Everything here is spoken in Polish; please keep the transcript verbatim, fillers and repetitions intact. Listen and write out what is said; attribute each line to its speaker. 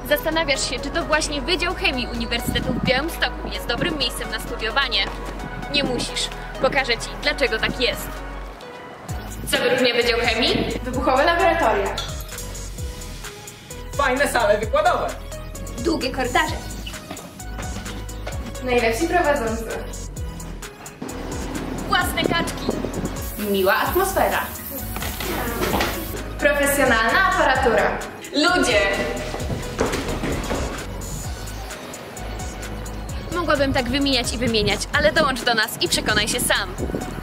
Speaker 1: Zastanawiasz się, czy to właśnie Wydział Chemii Uniwersytetu w Białymstoku jest dobrym miejscem na studiowanie? Nie musisz. Pokażę Ci, dlaczego tak jest. Co wyróżnia Wydział Chemii?
Speaker 2: Wybuchowe laboratoria.
Speaker 3: Fajne sale wykładowe.
Speaker 1: Długie korytarze.
Speaker 2: Najlepsi prowadzący.
Speaker 1: Własne kaczki.
Speaker 2: Miła atmosfera. Profesjonalna aparatura.
Speaker 1: Ludzie! Mogłabym tak wymieniać i wymieniać, ale dołącz do nas i przekonaj się sam.